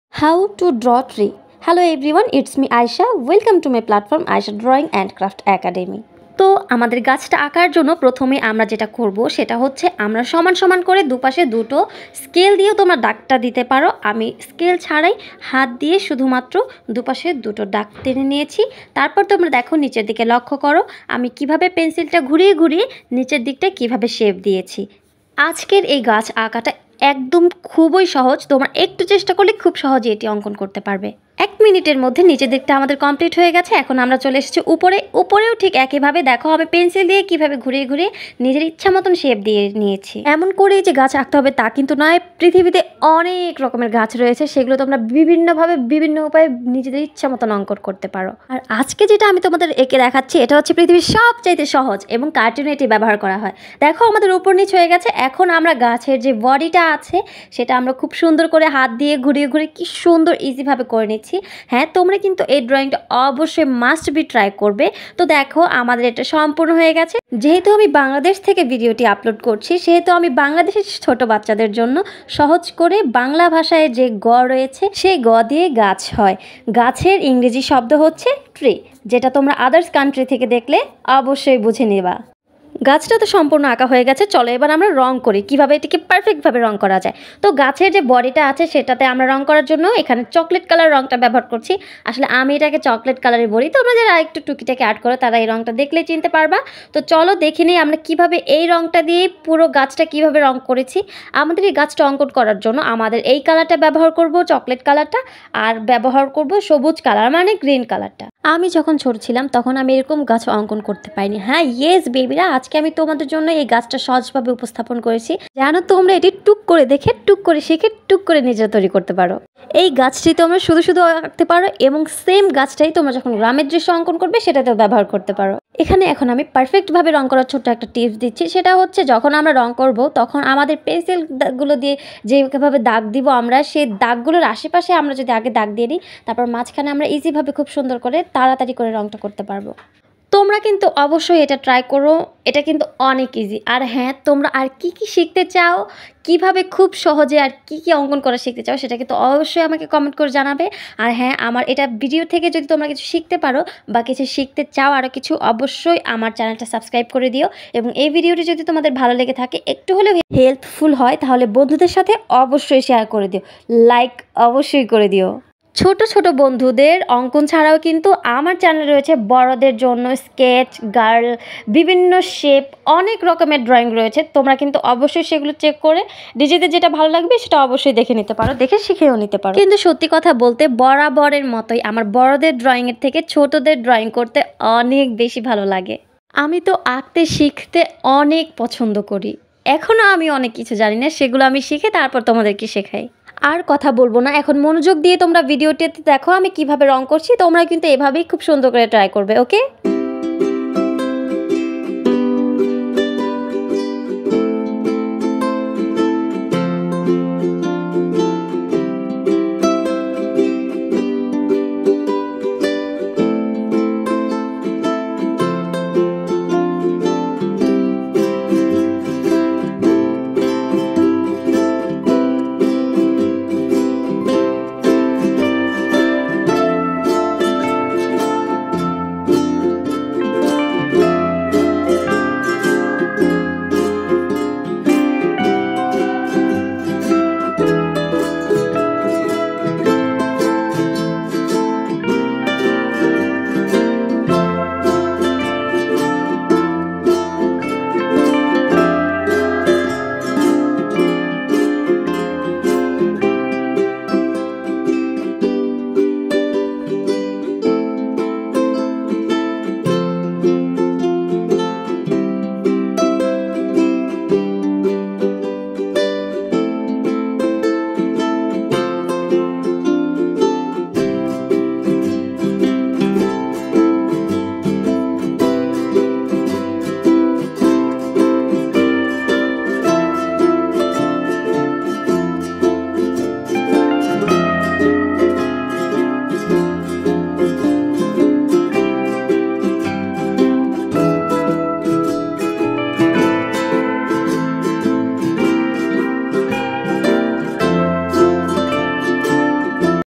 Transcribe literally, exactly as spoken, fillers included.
How to draw tree. Hello everyone, it's me Ayesha. Welcome to my platform Ayesha Drawing and Craft Academy. তো আমাদের গাছটা আঁকার জন্য প্রথমে আমরা যেটা করব সেটা হচ্ছে আমরা সমান সমান করে দুপাশে দুটো স্কেল দিয়ে তোমরা দাগটা দিতে পারো। আমি স্কেল ছাড়াই হাত দিয়ে শুধুমাত্র দুপাশে দুটো দাগ টেনে নিয়েছি। তারপর তোমরা দেখো নিচের দিকে লক্ষ্য করো আমি কিভাবে পেন্সিলটা ঘুরিয়ে ঘুরিয়ে নিচের দিকটা কিভাবে শেপ দিয়েছি। আজকের এই গাছ আঁকাটা একদম খুবই সহজ, তোমরা একটু চেষ্টা করলে খুব সহজে এটি অঙ্কন করতে পারবে। এক মিনিটের মধ্যে নিচের দিকটা আমাদের কমপ্লিট হয়ে গেছে। এখন আমরা চলে এসেছি উপরে। উপরেও ঠিক একইভাবে দেখো আমি পেন্সিল দিয়ে কিভাবে ঘুরিয়ে ঘুরিয়ে নিজের ইচ্ছা মতন শেপ দিয়ে নিয়েছি। এমন করেই যে গাছ আঁকতে হবে তা কিন্তু নয়, পৃথিবীতে অনেক রকমের গাছ রয়েছে, সেগুলো তোমরা বিভিন্নভাবে বিভিন্ন উপায়ে নিজেদের ইচ্ছা মতন অঙ্কন করতে পারো। আর আজকে যেটা আমি তোমাদের এঁকে দেখাচ্ছি এটা হচ্ছে পৃথিবীর সবচাইতে সহজ এবং কার্টুনে এটি ব্যবহার করা হয়। দেখো আমাদের উপর নিচ হয়ে গেছে। এখন আমরা গাছের যে বডিটা আছে সেটা আমরা খুব সুন্দর করে হাত দিয়ে ঘুরিয়ে ঘুরিয়ে কি সুন্দর ইজিভাবে করে নিচ্ছি। হ্যাঁ, তোমরা কিন্তু এই ড্রয়িংটা অবশ্যই মাস্ট বি ট্রাই করবে। তো দেখো আমাদের এটা সম্পূর্ণ হয়ে গেছে। যেহেতু আমি বাংলাদেশ থেকে ভিডিওটি আপলোড করছি সেহেতু আমি বাংলাদেশের ছোট বাচ্চাদের জন্য সহজ করে বাংলা ভাষায় যে গ রয়েছে সেই গ দিয়ে গাছ হয়। গাছের ইংরেজি শব্দ হচ্ছে ট্রি, যেটা তোমরা আদার্স কান্ট্রি থেকে দেখলে অবশ্যই বুঝে নেবা। গাছটা তো সম্পূর্ণ আঁকা হয়ে গেছে, চলো এবার আমরা রং করি কিভাবে এটিকে পারফেক্টভাবে রং করা যায়। তো গাছের যে বডিটা আছে সেটাতে আমরা রং করার জন্য এখানে চকলেট কালার রংটা ব্যবহার করছি। আসলে আমি এটাকে চকলেট কালারে বলি, তোমরা যারা একটু টুকিটাকে অ্যাড করো তারা এই রংটা দেখলেই চিনতে পারবা। তো চলো দেখে নিই আমরা কিভাবে এই রংটা দিয়ে পুরো গাছটা কিভাবে রং করেছি। আমাদের এই গাছটা অঙ্কন করার জন্য আমাদের এই কালারটা ব্যবহার করব, চকলেট কালারটা, আর ব্যবহার করব সবুজ কালার মানে গ্রিন কালারটা। আমি যখন ছোট ছিলাম তখন আমি এরকম গাছ অঙ্কন করতে পাইনি। হ্যাঁ ইয়েস বেবিরা, আজকে আমি তোমাদের জন্য এই গাছটা সহজভাবে উপস্থাপন করেছি, জানো তোমরা এটি টুক করে দেখে টুক করে শিখে টুক করে নিজেরা তৈরি করতে পারো। এই গাছটি তোমরা শুধু শুধু আঁকতে পারো এবং সেম গাছটাই তোমরা যখন গ্রামের দৃশ্য অঙ্কন করবে সেটাতেও ব্যবহার করতে পারো। এখানে এখন আমি পারফেক্টভাবে রং করার ছোট্ট একটা টিপস দিচ্ছি। সেটা হচ্ছে যখন আমরা রং করব তখন আমাদের পেন্সিলগুলো দিয়ে যেভাবে দাগ দিব আমরা সেই দাগগুলোর আশেপাশে আমরা যদি আগে দাগ দিয়ে দিই তারপর মাঝখানে আমরা ইজিভাবে খুব সুন্দর করে তাড়াতাড়ি করে রংটা করতে পারবো। তোমরা কিন্তু অবশ্যই এটা ট্রাই করো, এটা কিন্তু অনেক ইজি। আর হ্যাঁ, তোমরা আর কি কি শিখতে চাও, কিভাবে খুব সহজে আর কি কি অঙ্কন করা শিখতে চাও সেটা কিন্তু অবশ্যই আমাকে কমেন্ট করে জানাবে। আর হ্যাঁ, আমার এটা ভিডিও থেকে যদি তোমরা কিছু শিখতে পারো বা কিছু শিখতে চাও আরও কিছু, অবশ্যই আমার চ্যানেলটা সাবস্ক্রাইব করে দিও। এবং এই ভিডিওটি যদি তোমাদের ভালো লেগে থাকে, একটু হলেও হেল্পফুল হয়, তাহলে বন্ধুদের সাথে অবশ্যই শেয়ার করে দিও, লাইক অবশ্যই করে দিও। ছোট ছোট বন্ধুদের অঙ্কন ছাড়াও কিন্তু আমার চ্যানেল রয়েছে বড়দের জন্য স্কেচ, গার্ল, বিভিন্ন শেপ, অনেক রকমের ড্রয়িং রয়েছে। তোমরা কিন্তু অবশ্যই সেগুলো চেক করে নিজেদের যেটা ভালো লাগবে সেটা অবশ্যই দেখে নিতে পারো, দেখে শিখেও নিতে পারো। কিন্তু সত্যি কথা বলতে বরাবরের মতোই আমার বড়দের ড্রয়িংয়ের থেকে ছোটদের ড্রয়িং করতে অনেক বেশি ভালো লাগে। আমি তো আঁকতে শিখতে অনেক পছন্দ করি, এখনও আমি অনেক কিছু জানি না, সেগুলো আমি শিখে তারপর তোমাদেরকে শেখাই। আর কথা বলবো না, এখন মনোযোগ দিয়ে তোমরা ভিডিওটিতে দেখো আমি কিভাবে রং করছি। তোমরা কিন্তু এভাবেই খুব সুন্দর করে ট্রাই করবে, ওকে।